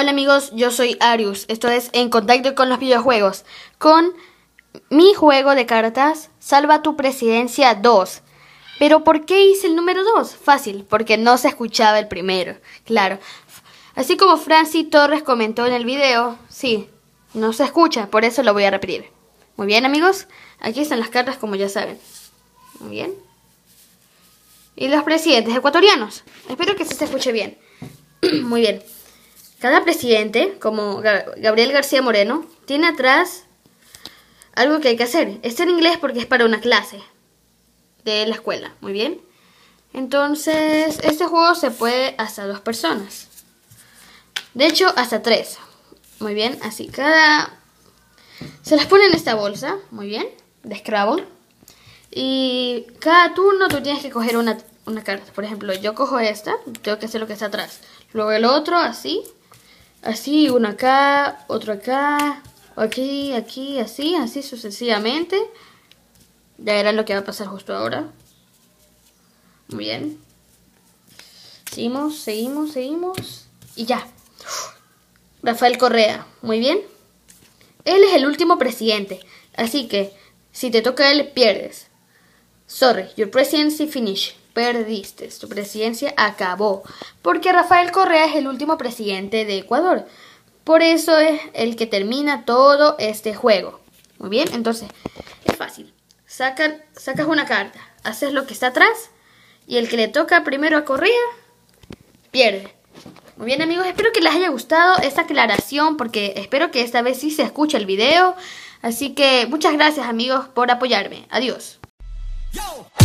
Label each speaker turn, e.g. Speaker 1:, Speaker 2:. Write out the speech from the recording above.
Speaker 1: Hola amigos, yo soy Arius. Esto es En Contacto con los Videojuegos, con mi juego de cartas Salva tu Presidencia 2. Pero ¿por qué hice el número 2? Fácil, porque no se escuchaba el primero. Claro, así como Franci Torres comentó en el video, sí, no se escucha, por eso lo voy a repetir. Muy bien amigos, aquí están las cartas como ya saben. Muy bien. Y los presidentes ecuatorianos. Espero que se escuche bien. Muy bien. Cada presidente, como Gabriel García Moreno, tiene atrás algo que hay que hacer. Está en inglés porque es para una clase de la escuela. Muy bien. Entonces, este juego se puede hasta 2 personas. De hecho, hasta 3. Muy bien. Así, se las pone en esta bolsa. Muy bien. De Scrabble. Y cada turno tú tienes que coger una carta. Por ejemplo, yo cojo esta. Tengo que hacer lo que está atrás. Luego el otro, así. Así, uno acá, otro acá, aquí, aquí, así, así sucesivamente. Ya verán lo que va a pasar justo ahora. Muy bien. Seguimos. Y ya. Rafael Correa, muy bien. Él es el último presidente. Así que, si te toca a él, pierdes. Sorry, your presidency finished. Perdiste, tu presidencia acabó, porque Rafael Correa es el último presidente de Ecuador. Por eso es el que termina todo este juego. Muy bien, entonces es fácil. Sacas una carta, haces lo que está atrás y el que le toca primero a Correa pierde. Muy bien amigos, espero que les haya gustado esta aclaración porque espero que esta vez sí se escuche el video. Así que muchas gracias amigos por apoyarme. Adiós. Yo.